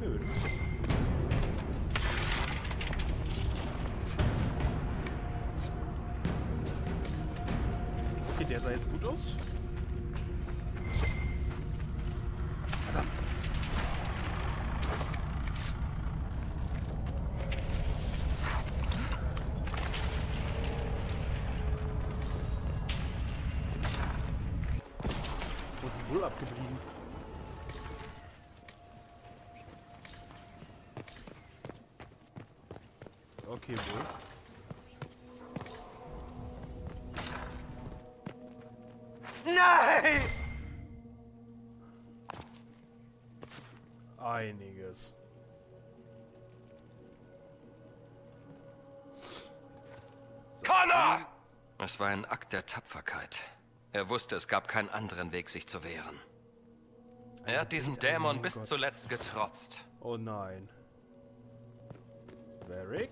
Schön. Okay, der sah jetzt gut aus. Verdammt. Wo ist denn Bull abgeblieben? Okay, Bull. Nein! Einiges. Connor! Es war ein Akt der Tapferkeit. Er wusste, es gab keinen anderen Weg, sich zu wehren. Er hat diesem Dämon bis zuletzt getrotzt. Oh nein. Varric?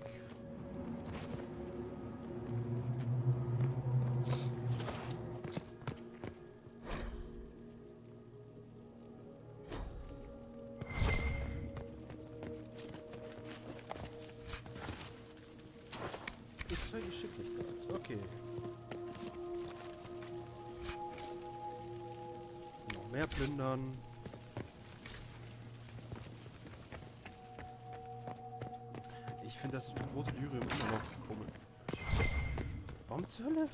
X2 Geschicklichkeit. Okay. Noch mehr plündern. Ich finde das rote Lyrium immer noch komisch. Warum zur Hölle?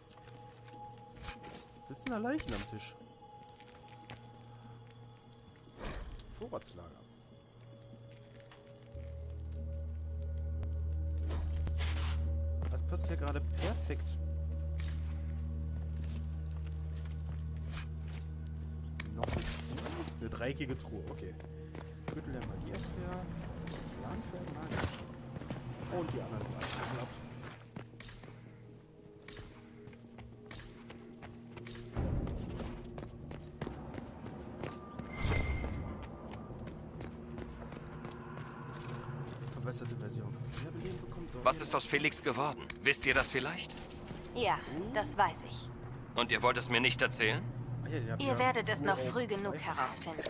Sitzen da Leichen am Tisch? Vorratslager. Das passt ja gerade perfekt. Noch eine dreieckige Truhe, okay. Gürtel der Magie ist der Plan für ein Magie. Und die anderen sind alle ab. Verbesserte Version. Wiederbeleben bekommt Was ist aus Felix geworden? Wisst ihr das vielleicht? Ja, das weiß ich. Und ihr wollt es mir nicht erzählen? Ah ja, den hab ich Ihr ja werdet es nur noch auf früh 2. genug herausfinden.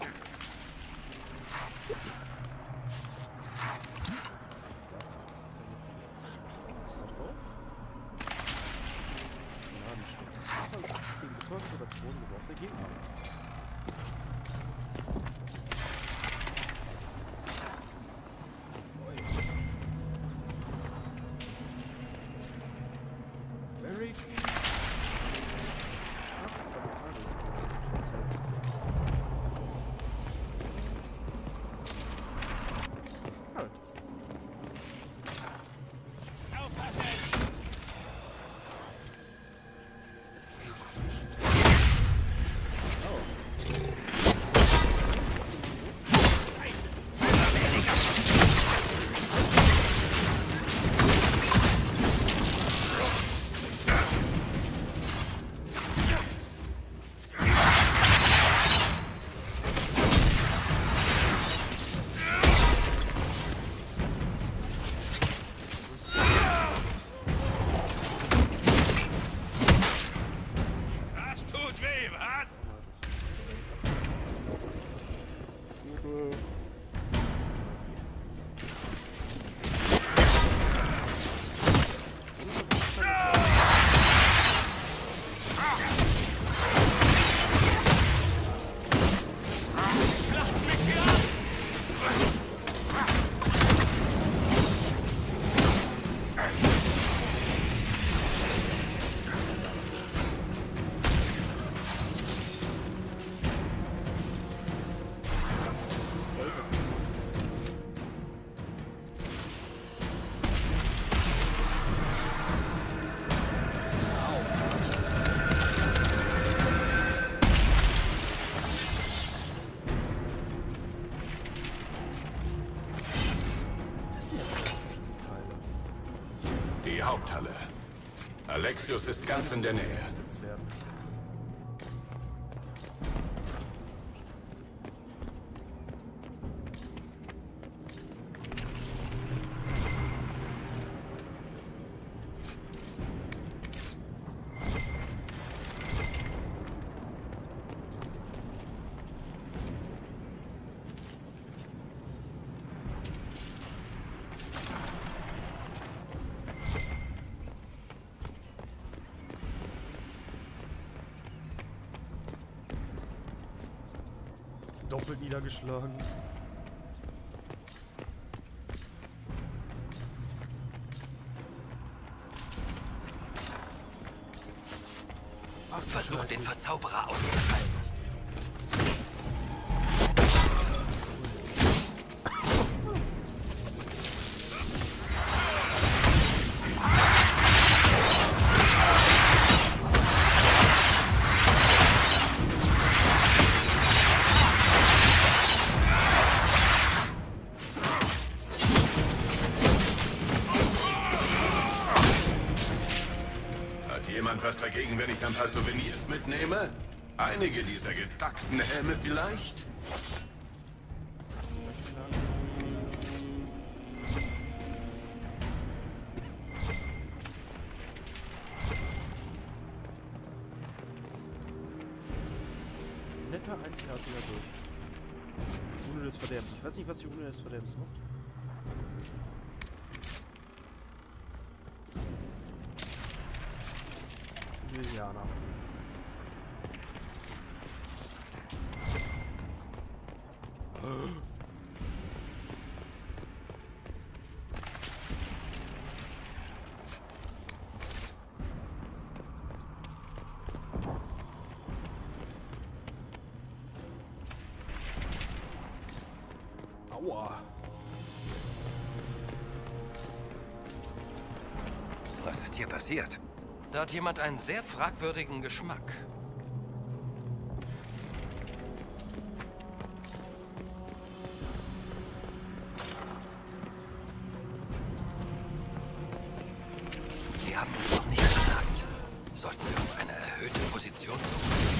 Ist da drauf? Ja, die steht. Gegen betäubt oder Thron geworfene Gegner. Varric. Das tut weh, was? Schlacht mich hier ab! Das sind ja richtig fiese Teile. Die Haupthalle. Alexios ist ganz in der Nähe. Gesetzt werden. doppelt niedergeschlagen. Ach, Versuch den Verzauberer auszuschalten. Was dagegen, wenn ich ein paar Souvenirs mitnehme? Einige dieser gezackten Helme vielleicht? Netter, einzigartiger Durch. Rune des Verderbens. Ich weiß nicht, was die Rune des Verderbens macht. Liliana. Aua. Was ist hier passiert? Da hat jemand einen sehr fragwürdigen Geschmack. Sie haben uns noch nicht gesagt. Sollten wir uns eine erhöhte Position suchen?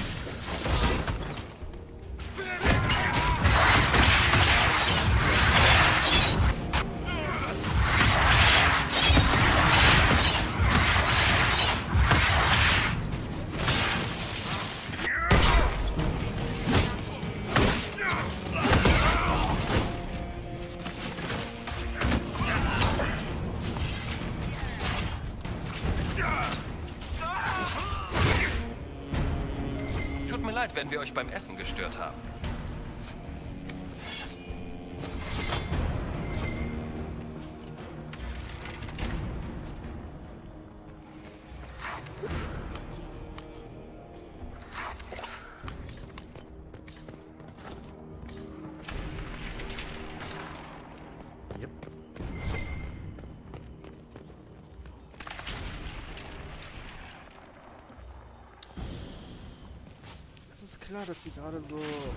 Tut mir leid, wenn wir euch beim Essen gestört haben. Yep. Es ist klar, dass sie gerade so...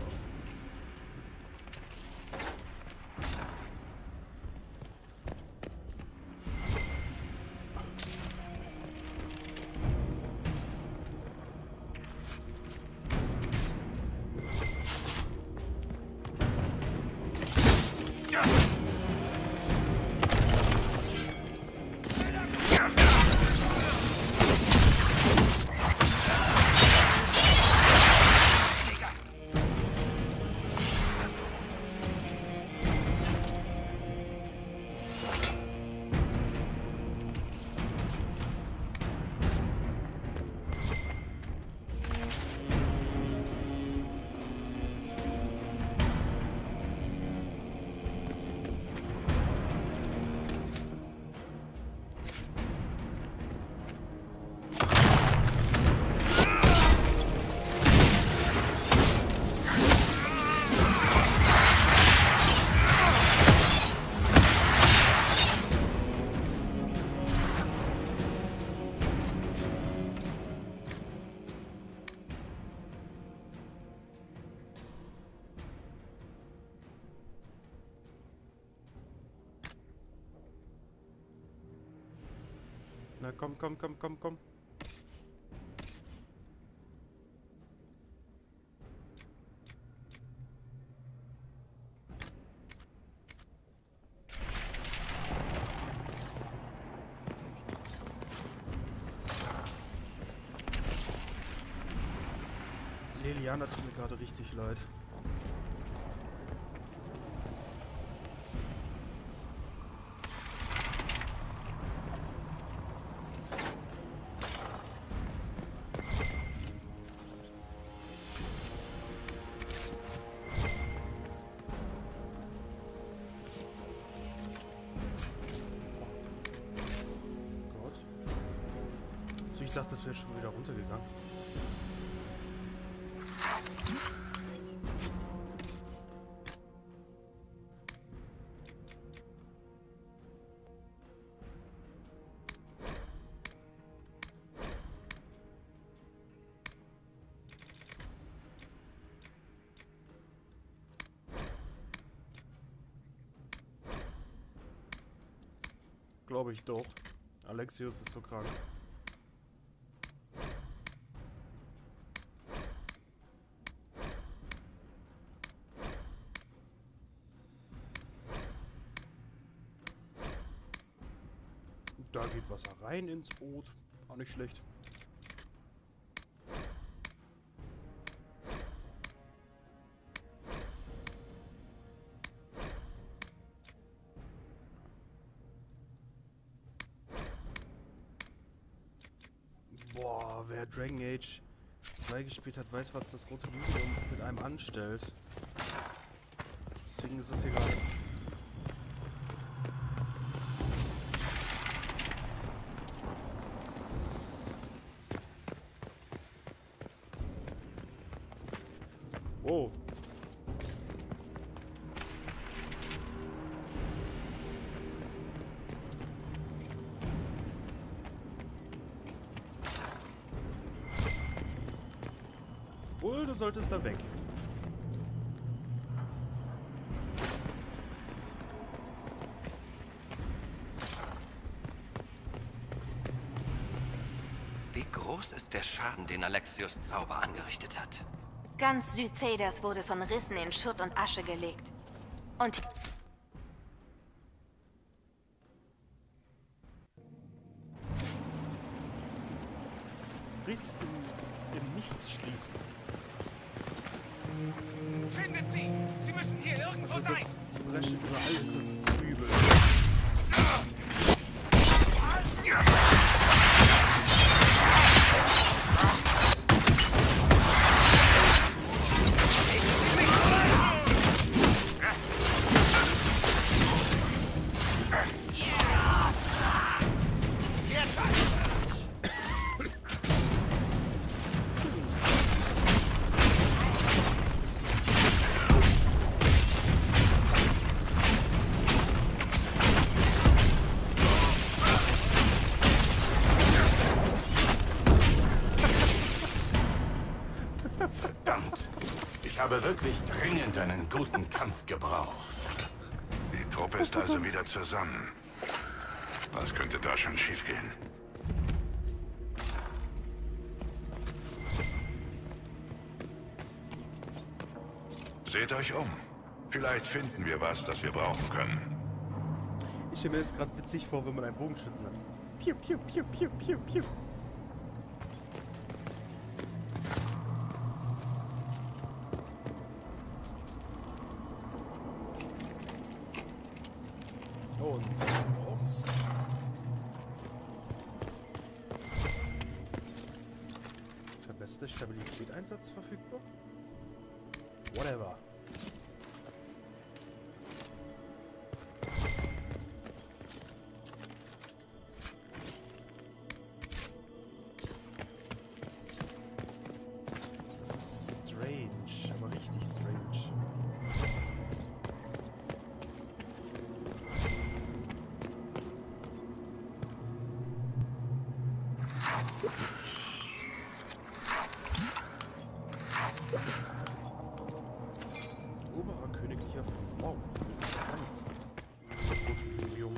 Na komm, komm, komm, komm, komm. Liliana tut mir gerade richtig leid. dachte, das wäre schon wieder runtergegangen. Glaube ich doch. Alexios ist so krank. Da geht Wasser rein ins Boot. Auch nicht schlecht. Boah, wer Dragon Age 2 gespielt hat, weiß, was das rote Lyrium mit einem anstellt. Deswegen ist es egal. Oh. Wohl, du solltest da weg. Wie groß ist der Schaden, den Alexios Zauber angerichtet hat? Ganz Südthedas wurde von Rissen in Schutt und Asche gelegt. Und Riss im Nichts schließen. Findet sie! Sie müssen hier irgendwo Also sein! die Bresche überall ist das übel. Ich habe wirklich dringend einen guten Kampf gebraucht. Die Truppe ist also wieder zusammen. Was könnte da schon schiefgehen? Seht euch um. Vielleicht finden wir was, das wir brauchen können. Ich stelle mir das gerade witzig vor, wenn man einen Bogenschützen hat. Piu, piu, piu, piu, piu, piu. Oh, und ups. Verbesserte Stabilität Einsatz verfügbar? Whatever. Das ist strange, aber richtig strange. Oberer königlicher Fluch. Wow. Verdammt. Gut,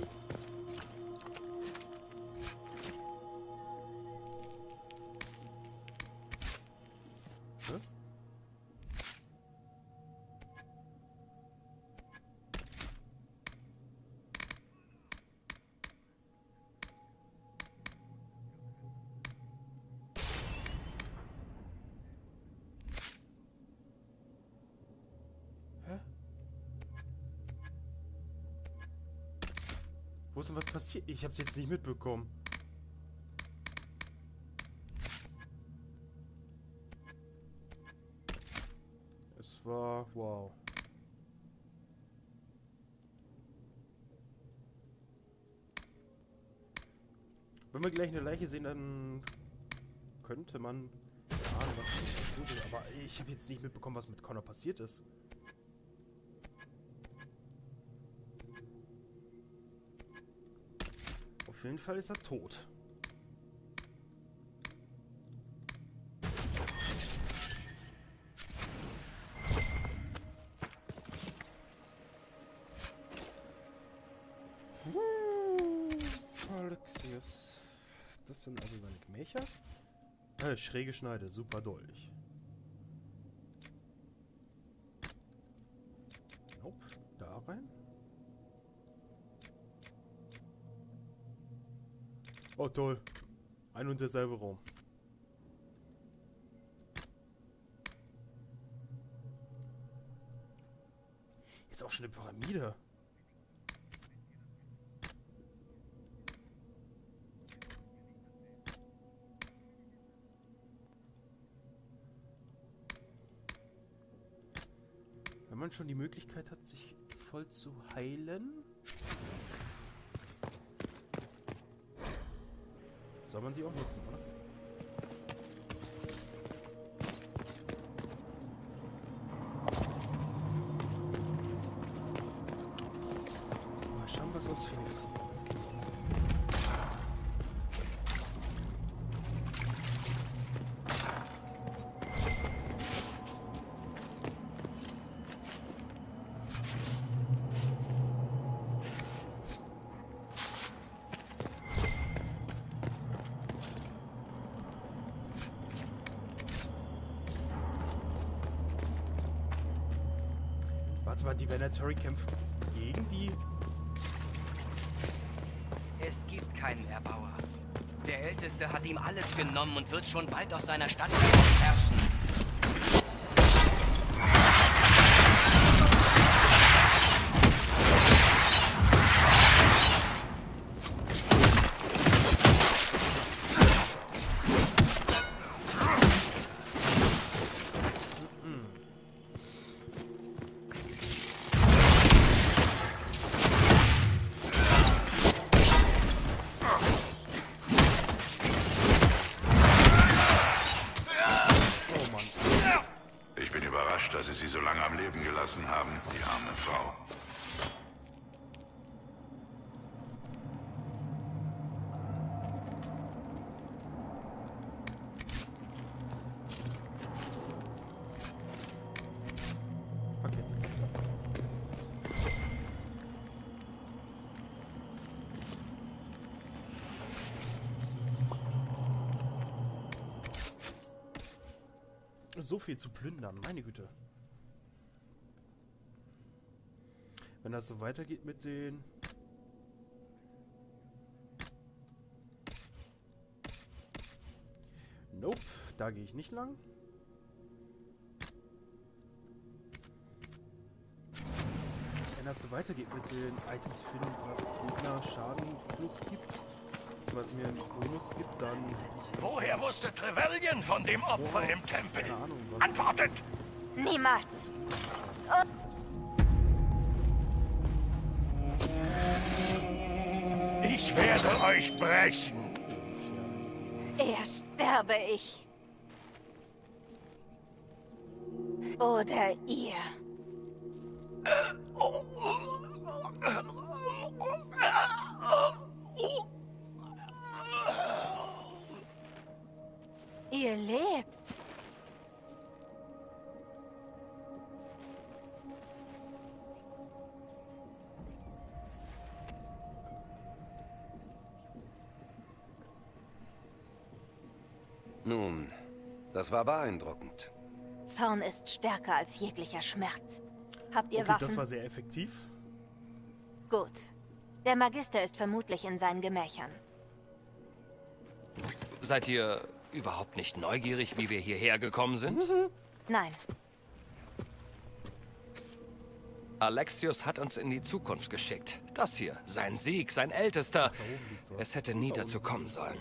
Hä? Hä? Wo ist denn was passiert? Ich hab's jetzt nicht mitbekommen. Es war... wow. Wenn wir gleich eine Leiche sehen, dann könnte man ahnen, was passiert ist. Aber ich habe jetzt nicht mitbekommen, was mit Connor passiert ist. Auf jeden Fall ist er tot. Alexios. Das sind also seine Gemächer. Schräge Schneide, super Dolch. Nope, da rein. Oh toll. Ein und derselbe Raum. Jetzt auch schon eine Pyramide. Wenn man schon die Möglichkeit hat, sich voll zu heilen, soll man sie auch nutzen, oder? Mal schauen, was aus Phoenix rausgeht. Warte mal, die Venatori kämpfen gegen die... Es gibt keinen Erbauer. Der Älteste hat ihm alles genommen und wird schon bald aus seiner Stadt herrschen. Dass sie sie so lange am Leben gelassen haben, die arme Frau. Verkettet das da. So viel zu plündern, meine Güte. Wenn das so weitergeht mit den... Nope, da gehe ich nicht lang. Wenn das so weitergeht mit den Items finden, was Gegner Schaden plus gibt, was mir einen Bonus gibt, dann... Woher wusste Trevelyan von dem Opfer im Tempel? Keine Ahnung, was... Antwortet! Niemals. Ich werde euch brechen. Erst sterbe ich. Oder ihr. Ihr lebt. Nun, das war beeindruckend. Zorn ist stärker als jeglicher Schmerz. Habt ihr Okay, Waffen? das war sehr effektiv. Gut. Der Magister ist vermutlich in seinen Gemächern. Seid ihr überhaupt nicht neugierig, wie wir hierher gekommen sind? Nein. Alexios hat uns in die Zukunft geschickt. Das hier, sein Sieg, sein Ältester. Es hätte nie dazu kommen sollen.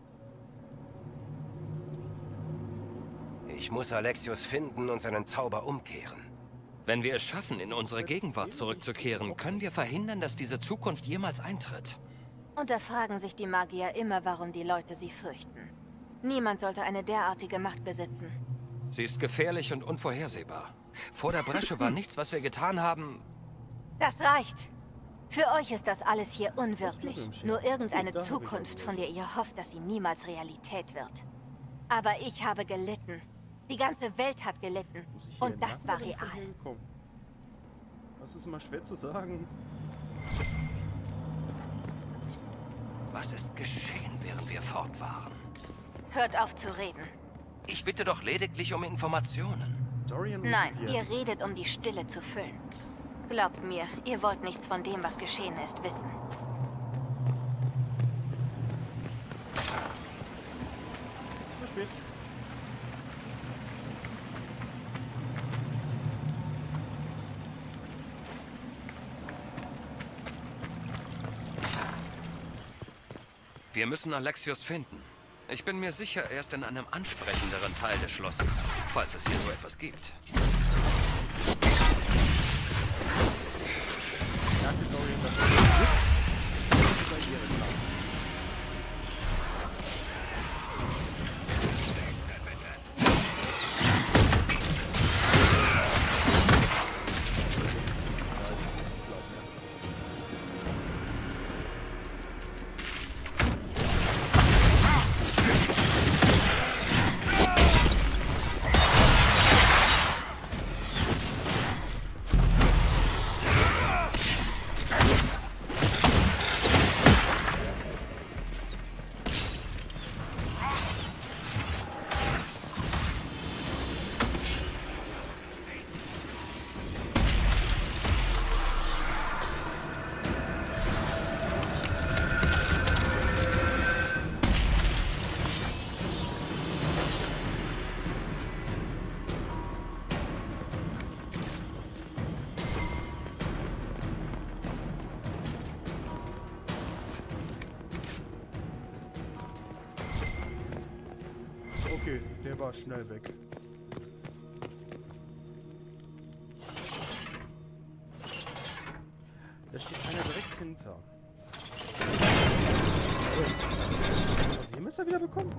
Ich muss Alexios finden und seinen Zauber umkehren. Wenn wir es schaffen, in unsere Gegenwart zurückzukehren, können wir verhindern, dass diese Zukunft jemals eintritt. Und da fragen sich die Magier immer, warum die Leute sie fürchten. Niemand sollte eine derartige Macht besitzen. Sie ist gefährlich und unvorhersehbar. Vor der Bresche war nichts, was wir getan haben. Das reicht. Für euch ist das alles hier unwirklich. Nur irgendeine Zukunft, von der ihr hofft, dass sie niemals Realität wird. Aber ich habe gelitten. Die ganze Welt hat gelitten. Und das war real. Das ist immer schwer zu sagen. Was ist geschehen, während wir fort waren? Hört auf zu reden. Ich bitte doch lediglich um Informationen. Dorian Nein, Olivia. ihr redet, um die Stille zu füllen. Glaubt mir, ihr wollt nichts von dem, was geschehen ist, wissen. Zu spät. Wir müssen Alexios finden. Ich bin mir sicher, er ist in einem ansprechenderen Teil des Schlosses, falls es hier so etwas gibt. Danke, Dorian, dass du sitzt. Bei ihr im Glas. Okay, der war schnell weg. Da steht einer direkt hinter. Das Rasiermesser wieder bekommen?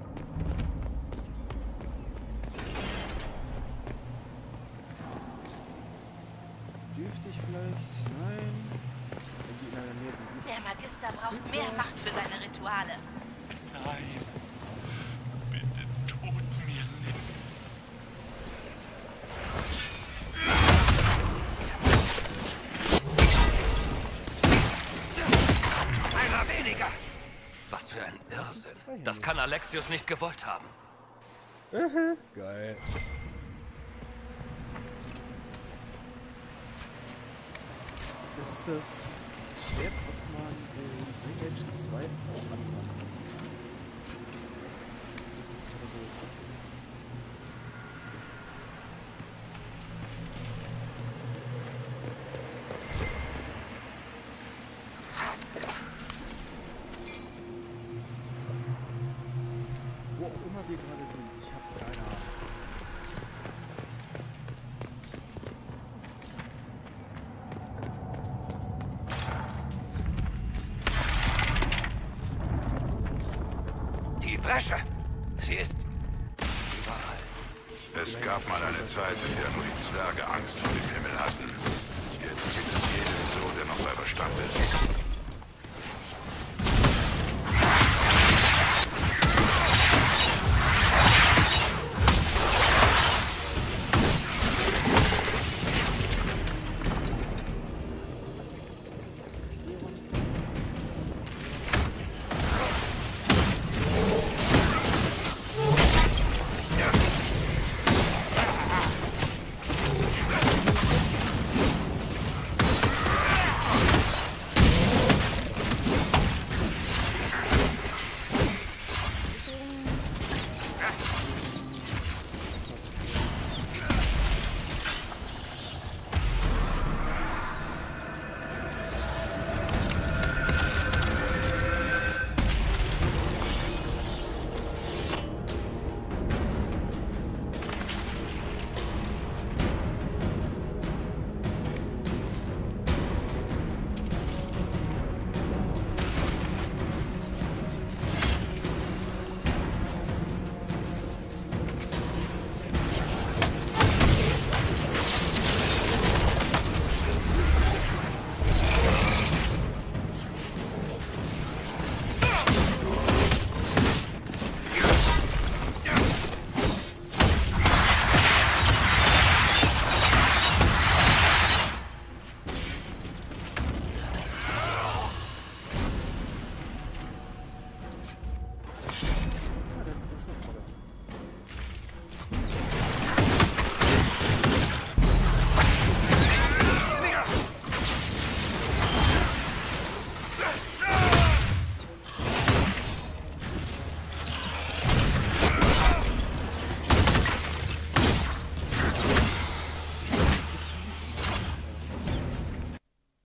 Dürfte ich vielleicht? Nein. Wenn die in einer Nähe sind. Nicht. Der Magister braucht mehr Macht für seine Rituale. Nein. Bitte tut mir nicht. Einer weniger! Was für ein Irrsinn. Das kann Alexios nicht gewollt haben. Geil. Das ist das Schwert, was man in Age 2 auch anmacht. Das ist so wo auch immer wir gerade sind, ich habe keine Ahnung. Die Bresche! Sie ist überall. Es gab mal eine Zeit, in der nur die Zwerge Angst vor dem Himmel